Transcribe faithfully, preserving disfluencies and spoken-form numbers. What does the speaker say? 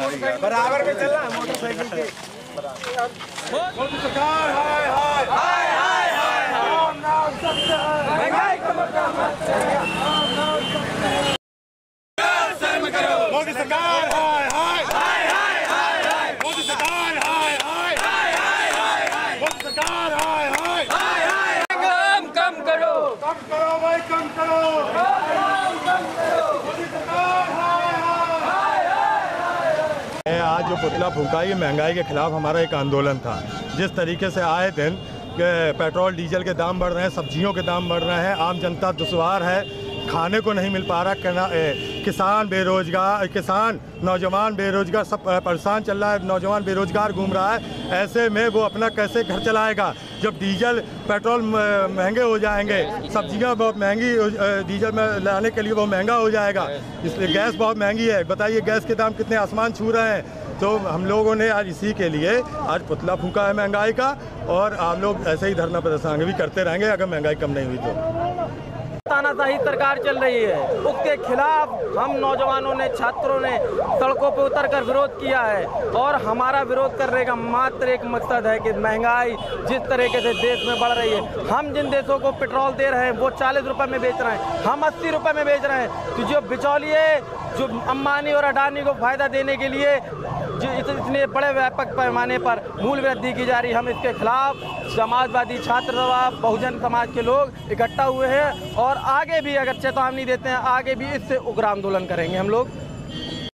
बराबर में चल रहा है मोटरसाइकिल के। मोदी सरकार हाय हाय हाय हाय हाय नाम नाम सत्य है, महंगाई का मुद्दा मत शर्म करो। मोदी सरकार हाय हाय हाय हाय हाय हाय मोदी सरकार हाय हाय हाय हाय हाय हाय मोदी सरकार हाय हाय हाय हाय कम कम करो कम करो भाई कम करो कम करो मोदी सरकार हाय हाय हाय। आज जो पुतला फूंका ये महंगाई के खिलाफ हमारा एक आंदोलन था। जिस तरीके से आए दिन पेट्रोल डीजल के दाम बढ़ रहे हैं, सब्जियों के दाम बढ़ रहे हैं, आम जनता दुश्वार है, खाने को नहीं मिल पा रहा, किसान बेरोजगार, किसान नौजवान बेरोजगार सब परेशान चल रहा है, नौजवान बेरोजगार घूम रहा है। ऐसे में वो अपना कैसे घर चलाएगा जब डीजल पेट्रोल महंगे हो जाएंगे, सब्जियां बहुत महंगी, डीजल में लाने के लिए बहुत महंगा हो जाएगा, इसलिए गैस बहुत महंगी है। बताइए गैस के दाम कितने आसमान छू रहे हैं। तो हम लोगों ने आज इसी के लिए आज पुतला फूंका है महंगाई का, और आप लोग ऐसे ही धरना प्रदर्शन भी करते रहेंगे अगर महंगाई कम नहीं हुई तो। तानाशाही सरकार चल रही है, उसके खिलाफ हम नौजवानों ने, छात्रों ने सड़कों पर उतरकर विरोध किया है। और हमारा विरोध करने का मात्र एक मकसद है कि महंगाई जिस तरीके से देश में बढ़ रही है, हम जिन देशों को पेट्रोल दे रहे हैं वो चालीस रुपए में बेच रहे हैं, हम अस्सी रुपए में बेच रहे हैं। तो जो बिचौलिए, जो अंबानी और अडानी को फायदा देने के लिए जो इतने बड़े व्यापक पैमाने पर मूल्य वृद्धि की जा रही, हम इसके खिलाफ समाजवादी छात्र सभा, बहुजन समाज के लोग इकट्ठा हुए हैं और आगे भी अगर चेतावनी देते हैं, आगे भी इससे उग्र आंदोलन करेंगे हम लोग।